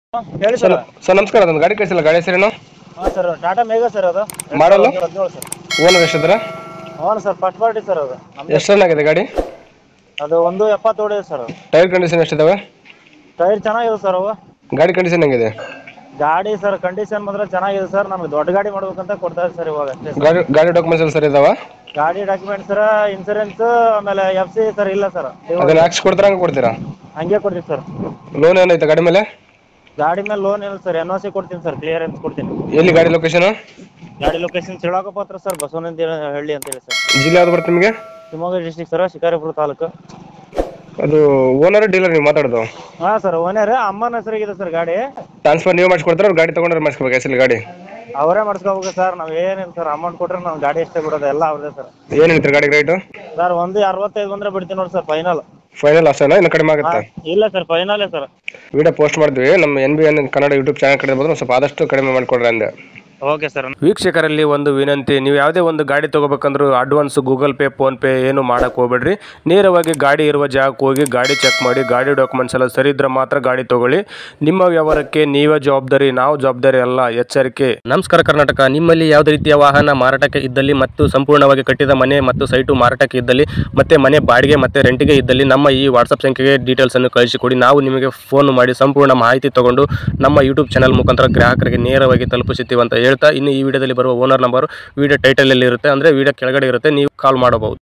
ಹೇಳಿ sir sir. Sir ನಮಸ್ಕಾರ, ಅದೊಂದು ಗಾಡಿ ಕಳಿಸಿಲ್ಲ, ಗಾಡಿ ಹೆಸರೇನು? ಹಾಂ ಸರ್, ಟಾಟಾ ಮೇಘ ಸರ್ ಅದು. ಮಾಡಲು 2017 ಸರ್. ಓನರ್ ಎಷ್ಟಿದ್ರ? ಹೌದು ಸರ್, ಫಸ್ಟ್ ಪಾರ್ಟಿ ಸರ್ ಅದು. ನಮ್ದು ಎಷ್ಟು ರನ್ ಆಗಿದೆ ಗಾಡಿ? ಅದು 170 ಹೊಡಿದೆ ಸರ್ ಅದು. ಟೈರ್ ಕಂಡೀಷನ್ ಎಷ್ಟಿದಾವೆ? ಟೈರ್ ಚೆನ್ನಾಗಿದೆ ಸರ್ ಅವು. ಗಾಡಿ ಕಂಡೀಷನ್ ಹೆಂಗಿದೆ? ಗಾಡಿ ಸರ್ ಕಂಡೀಷನ್ ಮಾತ್ರ ಚೆನ್ನಾಗಿದೆ ಸರ್. ನಮ್ಗೆ ದೊಡ್ಡ ಗಾಡಿ ಮಾಡ್ಬೇಕಂತ ಕೊಡ್ತಾರೆ ಸರ್ ಇವಾಗ ಅಷ್ಟೇ ಸರ್. ಗಾಡಿ ಡಾಕ್ಯುಮೆಂಟ್ಸ್ ಎಲ್ಲ ಸರ್ ಇದಾವ? ಗಾಡಿ ಡಾಕ್ಯುಮೆಂಟ್ಸ್ ಸರ್, ಇನ್ಸೂರೆನ್ಸ್, ಆಮೇಲೆ FC ಸರ್ ಇಲ್ಲ ಸರ್. ಅದನ್ನ ಹಾಕ್ಸಿ ಕೊಡ್ತಾರ, ಹಂಗೆ ಕೊಡ್ತೀರಾ? ಹಂಗೆ ಕೊಡ್ತೀವಿ ಸರ್. ಲೋನ್ ಏನೈತೆ ಗಾಡಿ ಮೇಲೆ? ಗಾಡಿ ಮೇಲೆ ಲೋನ್ ಇಲ್ಲ ಸರ್, NOC ಕೊಡ್ತೀನಿ ಸರ್, ಕ್ಲಿಯರೆನ್ಸ್ ಕೊಡ್ತೀನಿ. ಎಲ್ಲಿ ಗಾಡಿ ಲೊಕೇಶನ್? ಗಾಡಿ ಲೊಕೇಶನ್ ಶಿಳಾಕಪತ್ರ ಸರ್, ಬಸವನಂದಿ ಹಳ್ಳಿ ಅಂತ ಹೇಳಿ ಸರ್. ಜಿಲ್ಲೆ ಯಾವ್ದು ಬರುತ್ತೆ ನಿಮಗೆ? Shivamogga district sir, Shikaripura taluk. ಅದು ಓನರ್ ಡೀಲರ್ ನೀವು ಮಾತಾಡೋದು? ಹಾಂ ಸರ್, ಓನರ್ ಅಮ್ಮನ ಹೆಸರಿಗಿದೆ ಸರ್ ಗಾಡಿ. ಟ್ರಾನ್ಸ್ಫರ್ ನೀವು ಮಾಡಿಸ್ಕೊಡ್ತಾರೆ, ಅವ್ರು ಗಾಡಿ ತೊಗೊಂಡ್ರೆ ಮಾಡಿಸ್ಕೋಬೇಕು ಹೆಸರು ಗಾಡಿ? ಅವರೇ ಮಾಡಿಸ್ಕೋಬೇಕು ಸರ್. ನಾವು ಏನಿಲ್ಲ ಸರ್, ಅಮೌಂಟ್ ಕೊಟ್ಟರೆ ನಾವು ಗಾಡಿ ಅಷ್ಟೇ ಬಿಡೋದು, ಎಲ್ಲ ಅವ್ರದೇ ಸರ್. ಏನು ಹೇಳ್ತೀರಿ ಗಾಡಿ ರೇಟು? ಸರ್ 165 ಬಂದರೆ ಬಿಡ್ತೀನಿ ನೋಡಿ ಸರ್, ಫೈನಲ್. ಫೈನಲ್ ಅಷ್ಟೇನಾ, ಇನ್ನು ಕಡಿಮೆ ಆಗುತ್ತಾ? ಇಲ್ಲ ಸರ್, ಫೈನಲೇ ಸರ್. ವಿಡಿಯೋ ಪೋಸ್ಟ್ ಮಾಡ್ತೀವಿ ನಮ್ಮ NBN ಕನ್ನಡ ಯೂಟ್ಯೂಬ್ ಚಾನಲ್ ಕಡೆ ಬಂದ್ರೆ ಸ್ವಲ್ಪ ಆದಷ್ಟು ಕಡಿಮೆ ಮಾಡಿಕೊಡ್ರಿ ಅಂದೆ. Okay sir. ವೀಕ್ಷಕರಲ್ಲಿ ಒಂದು ವಿನಂತಿ, ನೀವು ಯಾವುದೇ ಒಂದು ಗಾಡಿ ತೊಗೋಬೇಕಂದ್ರೂ ಅಡ್ವಾನ್ಸ್ ಗೂಗಲ್ ಪೇ ಫೋನ್ಪೇ ಏನು ಮಾಡೋಕ್ಕೆ ಹೋಗ್ಬೇಡ್ರಿ. ನೇರವಾಗಿ ಗಾಡಿ ಇರುವ ಜಾಗಕ್ಕೆ ಹೋಗಿ ಗಾಡಿ ಚೆಕ್ ಮಾಡಿ, ಗಾಡಿ ಡಾಕ್ಯುಮೆಂಟ್ಸ್ ಎಲ್ಲ ಸರಿ ಇದ್ರೆ ಮಾತ್ರ ಗಾಡಿ ತೊಗೊಳ್ಳಿ. ನಿಮ್ಮ ವ್ಯವಹಾರಕ್ಕೆ ನೀವೇ ಜವಾಬ್ದಾರಿ, ನಾವು ಜವಾಬ್ದಾರಿ ಅಲ್ಲ, ಎಚ್ಚರಿಕೆ. ನಮಸ್ಕಾರ ಕರ್ನಾಟಕ. ನಿಮ್ಮಲ್ಲಿ ಯಾವುದೇ ರೀತಿಯ ವಾಹನ ಮಾರಾಟಕ್ಕೆ ಇದ್ದಲ್ಲಿ ಮತ್ತು ಸಂಪೂರ್ಣವಾಗಿ ಕಟ್ಟಿದ ಮನೆ ಮತ್ತು ಸೈಟು ಮಾರಾಟಕ್ಕೆ ಇದ್ದಲ್ಲಿ ಮತ್ತು ಮನೆ ಬಾಡಿಗೆ ಮತ್ತು ರೆಂಟಿಗೆ ಇದ್ದಲ್ಲಿ ನಮ್ಮ ಈ ವಾಟ್ಸಪ್ ಸಂಖ್ಯೆಗೆ ಡೀಟೇಲ್ಸನ್ನು ಕಳಿಸಿಕೊಡಿ. ನಾವು ನಿಮಗೆ ಫೋನ್ ಮಾಡಿ ಸಂಪೂರ್ಣ ಮಾಹಿತಿ ತಗೊಂಡು ನಮ್ಮ ಯೂಟ್ಯೂಬ್ ಚಾನಲ್ ಮುಖಾಂತರ ಗ್ರಾಹಕರಿಗೆ ನೇರವಾಗಿ ತಲುಪಿಸುತ್ತೀವಿ ಅಂತ ಹೇಳ್ತಾ, ಇನ್ನು ಈ ವಿಡಿಯೋದಲ್ಲಿ ಬರುವ ಓನರ್ ನಂಬರ್ ವಿಡಿಯೋ ಟೈಟಲಲ್ಲಿ ಇರುತ್ತೆ, ಅಂದರೆ ವಿಡಿಯೋ ಕೆಳಗಡೆ ಇರುತ್ತೆ, ನೀವು ಕಾಲ್ ಮಾಡಬಹುದು.